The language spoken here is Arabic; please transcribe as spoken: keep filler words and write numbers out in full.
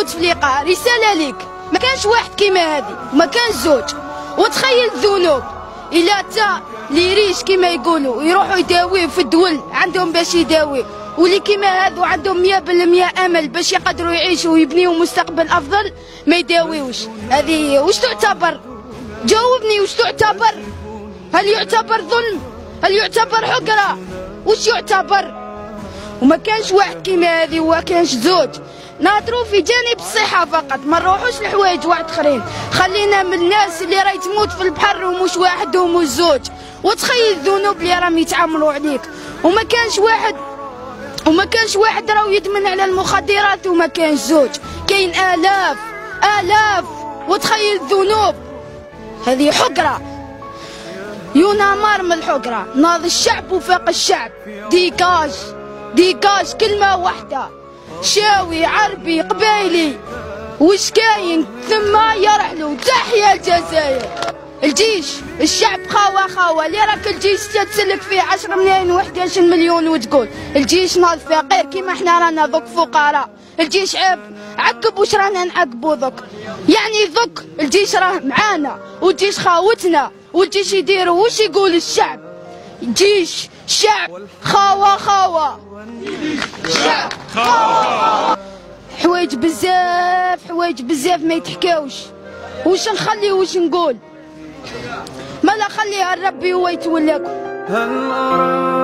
قلت في اللقاء رساله ليك، ما كانش واحد كيما هذه وما كانش زوج. وتخيل الذنوب الا تا اللي يريش كيما يقولوا يروحوا يداويه في الدول عندهم باش يداويه، واللي كيما هذو عندهم مية بالمية امل باش يقدروا يعيشوا ويبنيوا مستقبل افضل ما يداويوش. هذه واش تعتبر؟ جاوبني، واش تعتبر؟ هل يعتبر ظلم؟ هل يعتبر حقره؟ واش يعتبر؟ وما كانش واحد كيما هذه وما كانش زوج. نهضروا في جانب الصحه فقط، ما نروحوش لحوايج واحد اخرين. خلينا من الناس اللي راهي تموت في البحر ومش واحد ومش زوج. وتخيل الذنوب اللي راهم يتعاملوا عليك، وما كانش واحد وما كانش واحد راهو يدمن على المخدرات وما كانش زوج. كاين آلاف آلاف. وتخيل الذنوب هذه حقرة. يونامار من الحقرة، ناض الشعب وفاق الشعب. ديكاج ديكاج كلمة واحدة، شاوي عربي قبايلي وش كاين ثم يرحلوا. تحيا الجزائر. الجيش الشعب خاوة خاوة. اللي راك الجيش تتسلك فيه عشرة ملايين وحداش مليون وتقول الجيش ناض فقير كيما حنا رانا ذوك فقراء. الجيش عيب عقب واش رانا نعقبو ذوك؟ يعني ذوك الجيش راه معانا والجيش خاوتنا والجيش يديروا واش يقول الشعب. جيش شعب خاوة خاوة. شعب خاوة. حوايج بزاف حوايج بزاف ما يتحكاوش. واش نخلي واش نقول؟ مالا خليها ربي هو يتولاكم.